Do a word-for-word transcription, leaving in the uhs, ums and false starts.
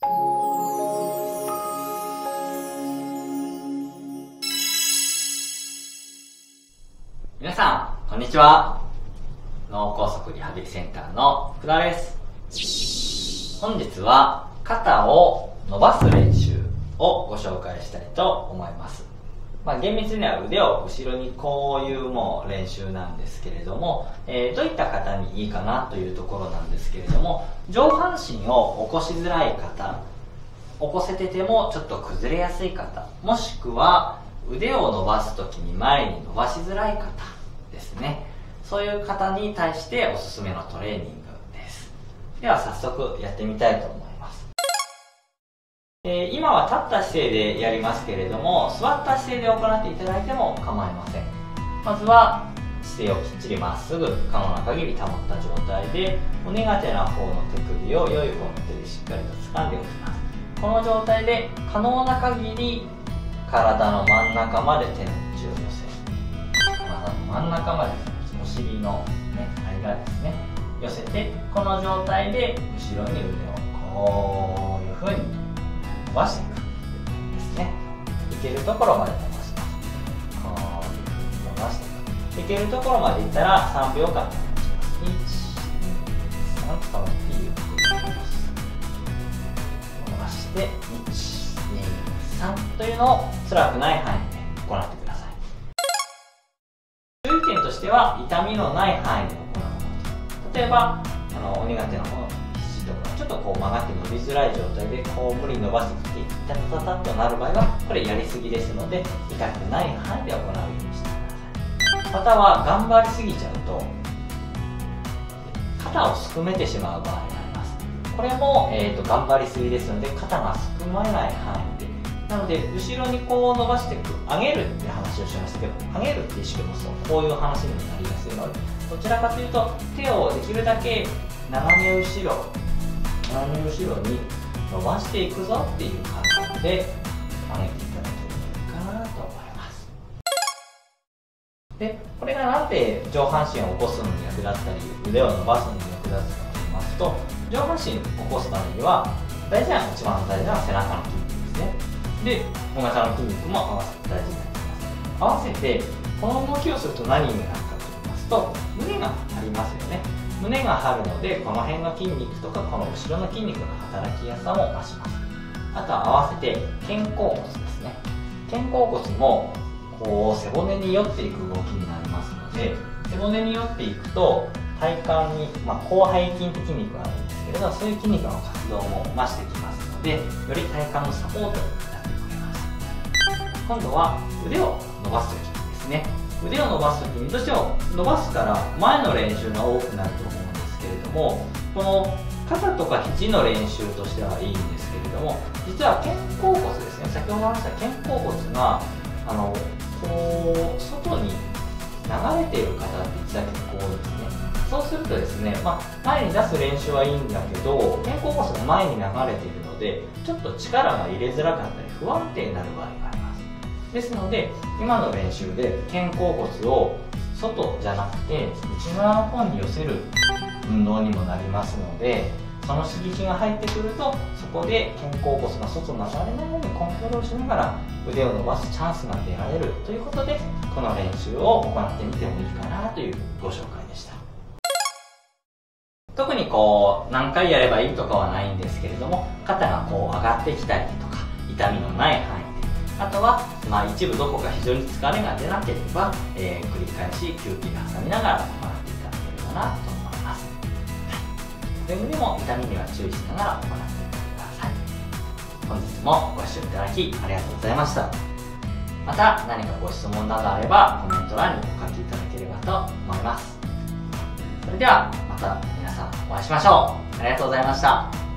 皆さんこんにちは。脳梗塞リハビリセンターの福田です。本日は肩を伸ばす練習をご紹介したいと思います。まあ、厳密には腕を後ろにこういうもう練習なんですけれども、えー、どういった方にいいかなというところなんですけれども、上半身を起こしづらい方、起こせててもちょっと崩れやすい方、もしくは腕を伸ばすときに前に伸ばしづらい方ですね。そういう方に対しておすすめのトレーニングです。では早速やってみたいと思います。えー、今は立った姿勢でやりますけれども、座った姿勢で行っていただいても構いません。まずは姿勢をきっちりまっすぐ可能な限り保った状態で、お苦手な方の手首を良い方の手でしっかりと掴んでおきます。この状態で可能な限り体の真ん中まで手の内を寄せ、体の真ん中までお尻の、ね、間ですね寄せて、この状態で後ろに腕をこういうふうに伸ばしていくですね。いけるところまで伸ばします。こういうふうに伸ばしていく。いけるところまでいったらさんびょうかん伸ばします。いち、に、さんとゆっくり伸ばしていち、に、さんというのを辛くない範囲で行ってください。注意点としては、痛みのない範囲で行うこと。例えばあのお苦手な方の肘とかちょっとこう曲がって伸びづらい状態でこう無理に伸ばしてきてタタタタッとなる場合はこれやりすぎですので、痛くない範囲で行うようにしてください。または頑張りすぎちゃうと肩をすくめてしまう場合になります。これも、えーと、頑張りすぎですので肩がすくまれない範囲で、なので後ろにこう伸ばしていく、上げるっていう話をしましたけど、上げるっていう意識もそうこういう話にもなりやすいので、どちらかというと手をできるだけ斜め後ろ斜め後ろに伸ばしていくぞっていう感覚で上げていただければいいかなと思います。でこれがなんで上半身を起こすのに役立ったり腕を伸ばすのに役立つかと言いますと、上半身を起こすためには大事な一番大事な背中の筋肉ですね。で、お腹の筋肉も合わせて大事になります。合わせてこの動きをすると何になるかと言いますと、胸が張りますよね。胸が張るのでこの辺の筋肉とかこの後ろの筋肉の働きやすさも増します。あとは合わせて肩甲骨ですね。肩甲骨もこう背骨に寄っていく動きになりますので、背骨に寄っていくと体幹に、まあ、広背筋って筋肉があるんですけれど、そういう筋肉の活動も増してきますので、より体幹のサポートになってくれます。今度は腕を伸ばすときですね。腕を伸ばすときにどうしても伸ばすから前の練習が多くなると思うんですけれども、この肩とか肘の練習としてはいいんですけれども、実は肩甲骨ですね、先ほど話した肩甲骨があのこう外に流れている方って実は結構多いですね。そうするとですね、まあ、前に出す練習はいいんだけど肩甲骨が前に流れているのでちょっと力が入れづらかったり不安定になる場合があります。ですので今の練習で肩甲骨を外じゃなくて内側の方に寄せる運動にもなりますので、その刺激が入ってくるとそこで肩甲骨が外に流れないようにコントロールしながら腕を伸ばすチャンスが得られるということで、この練習を行ってみてもいいかなというご紹介でした。特にこう何回やればいいとかはないんですけれども、肩がこう上がってきたりとか痛みのない範囲で、あとは、まあ、一部どこか非常に疲れが出なければ、えー、繰り返し休憩挟みながら行っていただければなと思います。くれぐれも痛みには注意しながら行ってください。本日もご視聴いただきありがとうございました。また何かご質問などあればコメント欄にお書きいただければと思います。それではまた皆さんお会いしましょう。ありがとうございました。